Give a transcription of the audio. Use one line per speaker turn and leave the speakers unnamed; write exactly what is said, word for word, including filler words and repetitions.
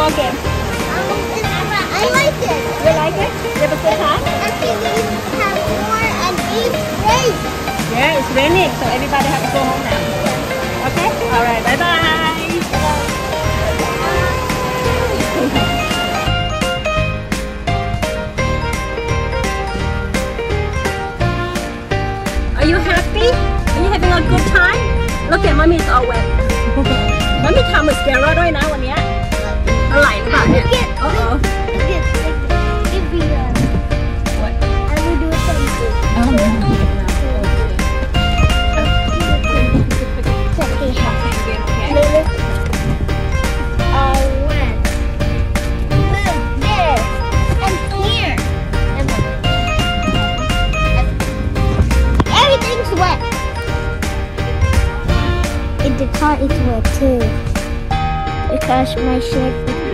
basketball game?
Um, I like it.
You like it? You have a good time?
I think we have more and it's great.
Yeah, it's raining, so everybody have to go home now. Okay? Alright, bye bye. Are you happy? Are you having a good time? Look at mommy, it's all wet. Mommy ทำ mascara ด้วยนะวันเนี้ยอะไรหรือเปล่าเนี่ย
Uh oh. Give me a.
What?
I will do something.
Oh no.
I went. Look there and here. Everything's wet. In the car it's wet too. Because my shirt